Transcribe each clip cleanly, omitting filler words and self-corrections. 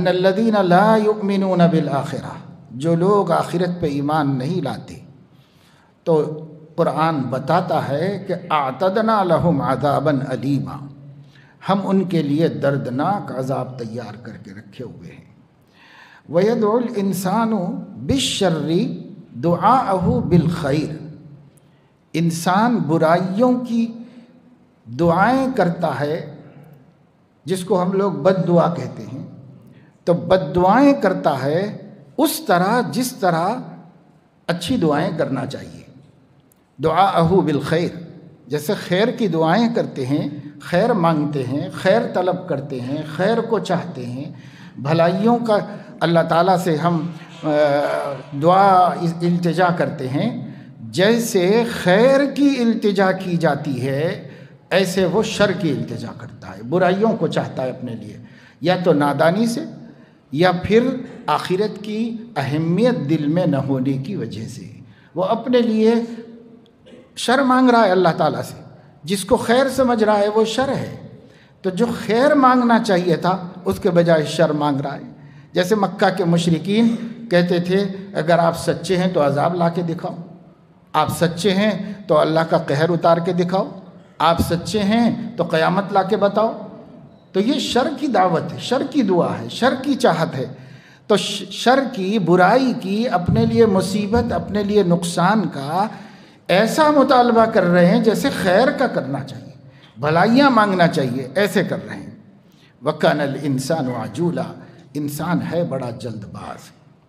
ان الذین لا یؤمنون بالآخرہ، جو لوگ آخرت پہ ایمان نہیں لاتے، تو قرآن بتاتا ہے کہ اعتدنا لہم عذابا علیما، ہم ان کے لیے دردناک عذاب تیار کر کے رکھے ہوئے ہیں۔ وَيَدْعُ الْإِنسَانُ بِالشَّرِّ دُعَاءَهُ بِالْخَيْرِ، انسان برائیوں کی دعائیں کرتا ہے، جس کو ہم لوگ بد دعا کہتے ہیں، تو بد دعائیں کرتا ہے اس طرح جس طرح اچھی دعائیں کرنا چاہیے۔ دعاءہ بالخیر، جیسے خیر کی دعائیں کرتے ہیں، خیر مانگتے ہیں، خیر طلب کرتے ہیں، خیر کو چاہتے ہیں، بھلائیوں کا اللہ تعالیٰ سے ہم دعا التجا کرتے ہیں، جیسے خیر کی التجا کی جاتی ہے ایسے وہ شر کی التجا کرتا ہے، برائیوں کو چاہتا ہے اپنے لیے، یا تو نادانی سے یا پھر آخرت کی اہمیت دل میں نہ ہونے کی وجہ سے وہ اپنے لیے شر مانگ رہا ہے اللہ تعالیٰ سے، جس کو خیر سمجھ رہا ہے وہ شر ہے، تو جو خیر مانگنا چاہیے تھا اس کے بجائے شر مانگ رہا ہے۔ جیسے مکہ کے مشرکین کہتے تھے اگر آپ سچے ہیں تو عذاب لا کے دکھاؤ، آپ سچے ہیں تو اللہ کا قہر اتار کے دکھاؤ، آپ سچے ہیں تو قیامت لا کے بتاؤ۔ تو یہ شر کی دعوت ہے، شر کی دعا ہے، شر کی چاہت ہے، تو شر کی، برائی کی، اپنے لیے مصیبت، اپنے لیے نقصان کا ایسا مطالبہ کر رہے ہیں جیسے خیر کا کرنا چاہیے، بھلائیاں مانگنا چاہیے، ایسے کر رہے ہیں۔ وَكَانَ الْإِنسَانُ عَجُولًا، انسان ہے بڑا جلد باز۔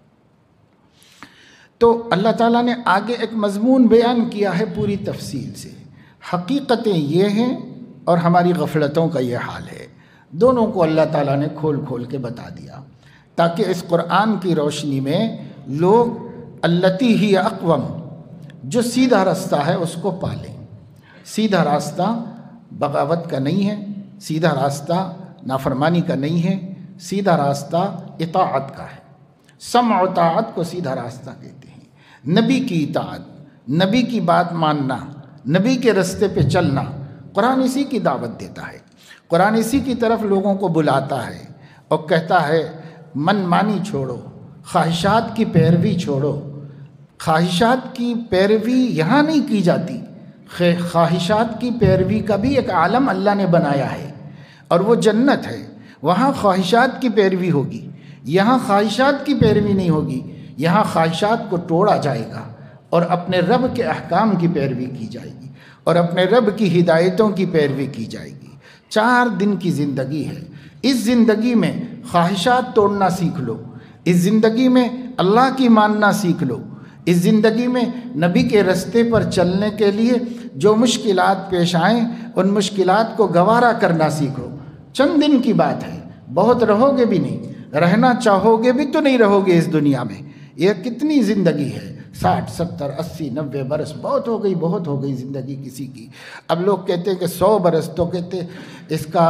تو اللہ تعالیٰ نے آگے ایک مضمون بیان کیا ہے پوری تفصیل سے، حقیقتیں یہ ہیں اور ہماری غفلتوں کا یہ حال ہے، دونوں کو اللہ تعالیٰ نے کھول کھول کے بتا دیا تاکہ اس قرآن کی روشنی میں لوگ التی ہی اقوم، جو سیدھا راستہ ہے اس کو پالیں۔ سیدھا راستہ بغاوت کا نہیں ہے، سیدھا راستہ نافرمانی کا نہیں ہے، سیدھا راستہ اطاعت کا ہے۔ سمع و طاعت کو سیدھا راستہ کہتے ہیں۔ نبی کی اطاعت، نبی کی بات ماننا، نبی کے راستے پہ چلنا، قرآن اسی کی دعوت دیتا ہے، قرآن اسی کی طرف لوگوں کو بلاتا ہے اور کہتا ہے من مانی چھوڑو، خواہشات کی پیروی چھوڑو۔ خواہشات کی پیروی یہاں نہیں کی جاتی، خواہشات کی پیروی کا بھی ایک عالم اللہ نے بنایا ہے اور وہ جنت ہے، وہاں خواہشات کی پیروی ہوگی، یہاں خواہشات کی پیروی نہیں ہوگی، یہاں خواہشات کو توڑا جائے گا اور اپنے رب کے احکام کی پیروی کی جائے گی اور اپنے رب کی ہدایتوں کی پیروی کی جائے گی۔ 4 دن کی زندگی ہے، اس زندگی میں خواہشات توڑنا سیکھ لو، اس زندگی میں اللہ کی ماننا سیکھ لو، اس زندگی میں نبی کے راستے پر چلنے کے لیے جو مشکلات پیش آئیں ان مشکلات کو گوارا کرنا سیکھو۔ چند دن کی بات ہے، بہت رہو گے بھی نہیں، رہنا چاہو گے بھی تو نہیں رہو گے اس دنیا میں۔ یہ کتنی زندگی ہے، 60 70 80 90 برس، بہت ہو گئی زندگی کسی کی۔ اب لوگ کہتے ہیں کہ 100 برس، تو کہتے اس کا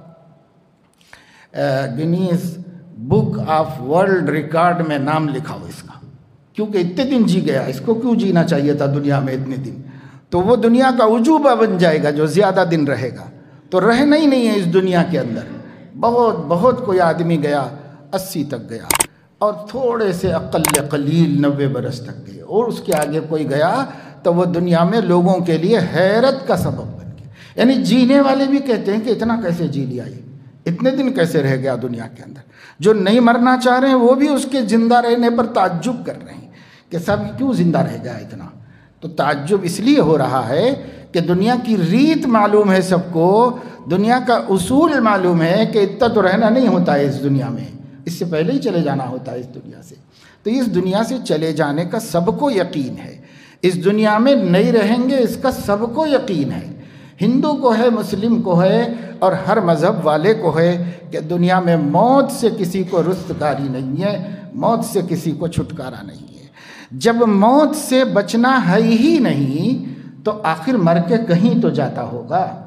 Guinness book of world record میں نام لکھاؤ اس کا، کیونکہ اتنے دن جی گیا، اس کو کیوں جینا چاہیے تھا دنیا میں اتنے دن؟ تو وہ دنیا کا عجوبہ بن جائے گا جو زیادہ دن رہے گا، تو رہنا ہی نہیں ہے اس دنیا کے اندر۔ بہت کوئی آدمی گیا 80 تک گیا، اور تھوڑے سے اقل قلیل 90 برس تک گئے، اور اس کے آگے کوئی گیا تو وہ دنیا میں لوگوں کے لیے حیرت کا سبب بن گیا۔ یعنی جینے والے بھی کہتے ہیں کہ اتنا کیسے جی لیا، یہ اتنے دن کیسے رہ گیا دنیا کے اندر۔ جو نہیں مرنا چاہ رہے ہیں وہ بھی اس کے زندہ رہنے پر تعجب کر رہے ہیں کہ سب کیوں زندہ رہ گیا اتنا۔ تو تعجب اس لیے ہو رہا ہے کہ دنیا کی ریت معلوم ہے سب کو، دنیا کا اصول معلوم ہے کہ اتنا تو رہنا نہیں ہوتا ہے اس دنیا میں، اس سے پہلے ہی چلے جانا ہوتا ہے اس دنیا سے۔ تو اس دنیا سے چلے جانے کا سب کو یقین ہے، اس دنیا میں نہیں رہیں گے اس کا سب کو یقین ہے، ہندو کو ہے، مسلم کو ہے، اور ہر مذہب والے کو ہے کہ دنیا میں موت سے کسی کو رستگاری نہیں ہے، موت سے کسی کو چھٹکارا نہیں ہے۔ جب موت سے بچنا ہے ہی نہیں تو آخر مر کے کہیں تو جاتا ہوگا۔